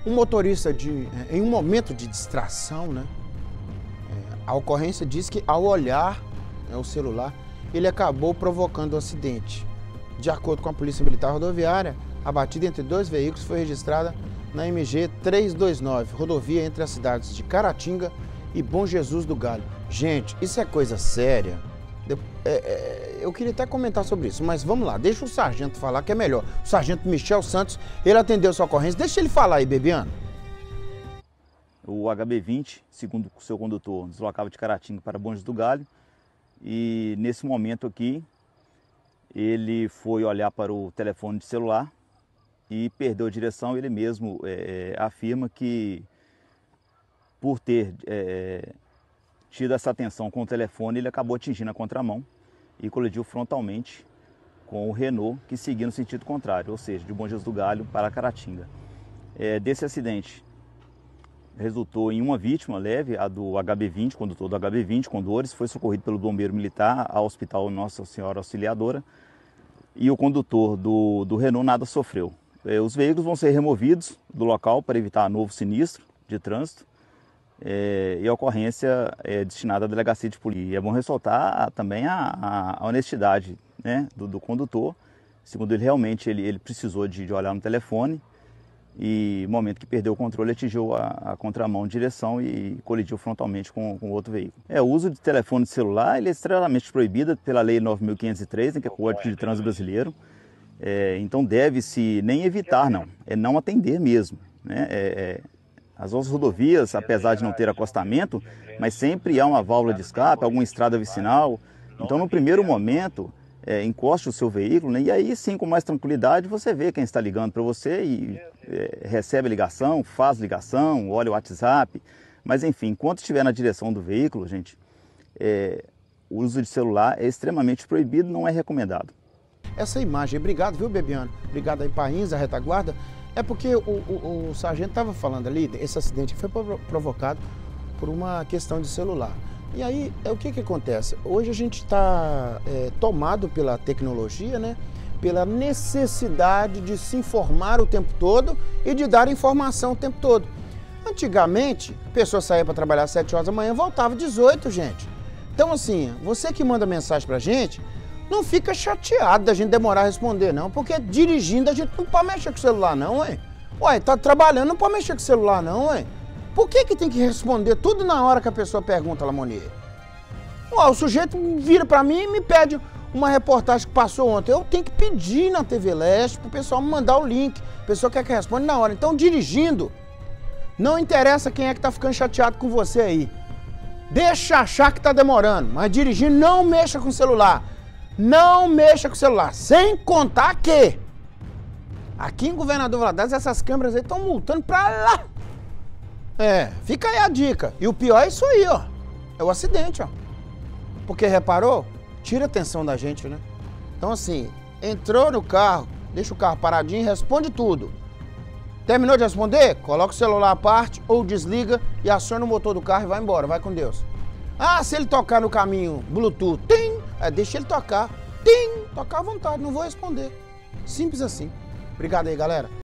Um motorista em um momento de distração, né? A ocorrência diz que ao olhar o celular, ele acabou provocando um acidente. De acordo com a Polícia Militar Rodoviária, a batida entre dois veículos foi registrada na MG 329, rodovia entre as cidades de Caratinga e Bom Jesus do Galho. Gente, isso é coisa séria. Eu queria até comentar sobre isso, mas vamos lá, deixa o sargento falar que é melhor. O sargento Michel Santos, ele atendeu sua ocorrência. Deixa ele falar aí, Bebiano. O HB20, segundo o seu condutor, deslocava de Caratinga para Bom Jesus do Galho e nesse momento aqui ele foi olhar para o telefone de celular e perdeu a direção. Ele mesmo afirma que por ter tido essa atenção com o telefone, ele acabou atingindo a contramão e colidiu frontalmente com o Renault, que seguia no sentido contrário, ou seja, de Bom Jesus do Galho para Caratinga. Desse acidente, resultou em uma vítima leve, a do HB20, condutor do HB20, Condores, foi socorrido pelo bombeiro militar ao Hospital Nossa Senhora Auxiliadora, e o condutor do Renault nada sofreu. Os veículos vão ser removidos do local para evitar novo sinistro de trânsito, e a ocorrência é destinada à delegacia de polícia. E é bom ressaltar também a honestidade, né, do condutor. Segundo ele, realmente ele precisou de olhar no telefone e no momento que perdeu o controle atingiu a contramão de direção e colidiu frontalmente com outro veículo. O uso de telefone celular ele é extremamente proibido pela Lei 9.503, né, que é o Código de Trânsito Brasileiro. Então deve-se nem evitar, não, é não atender mesmo, né? As nossas rodovias, apesar de não ter acostamento, mas sempre há uma válvula de escape, alguma estrada vicinal. Então, no primeiro momento, encoste o seu veículo, né? E aí sim, com mais tranquilidade, você vê quem está ligando para você e recebe a ligação, faz ligação, olha o WhatsApp. Mas enfim, enquanto estiver na direção do veículo, gente, o uso de celular é extremamente proibido, não é recomendado. Essa imagem, obrigado, viu, Bebiano? Obrigado aí, Painza, a retaguarda. É porque o sargento estava falando ali, esse acidente foi provocado por uma questão de celular. E aí, o que acontece? Hoje a gente está tomado pela tecnologia, né? Pela necessidade de se informar o tempo todo e de dar informação o tempo todo. Antigamente, a pessoa saía para trabalhar às 7 horas da manhã, voltava às 18, gente. Então, assim, você que manda mensagem pra gente, não fica chateado da gente demorar a responder, não, porque dirigindo a gente não pode mexer com o celular, não, ué. Ué, tá trabalhando, não pode mexer com o celular, não, ué. Por que tem que responder tudo na hora que a pessoa pergunta, Lamonier? Ué, o sujeito vira pra mim e me pede uma reportagem que passou ontem. Eu tenho que pedir na TV Leste pro pessoal me mandar o link. A pessoa quer que responda na hora. Então, dirigindo, não interessa quem é que tá ficando chateado com você aí. Deixa achar que tá demorando, mas dirigindo, não mexa com o celular. Não mexa com o celular, sem contar que aqui em Governador Valadares essas câmeras aí estão multando pra lá. Fica aí a dica. E o pior é isso aí, ó. É o acidente, ó. Porque reparou? Tira a atenção da gente, né? Então assim, entrou no carro, deixa o carro paradinho e responde tudo. Terminou de responder? Coloca o celular à parte ou desliga e aciona o motor do carro e vai embora, vai com Deus. Ah, se ele tocar no caminho Bluetooth, deixa ele tocar. Tocar à vontade, não vou responder. Simples assim. Obrigado aí, galera.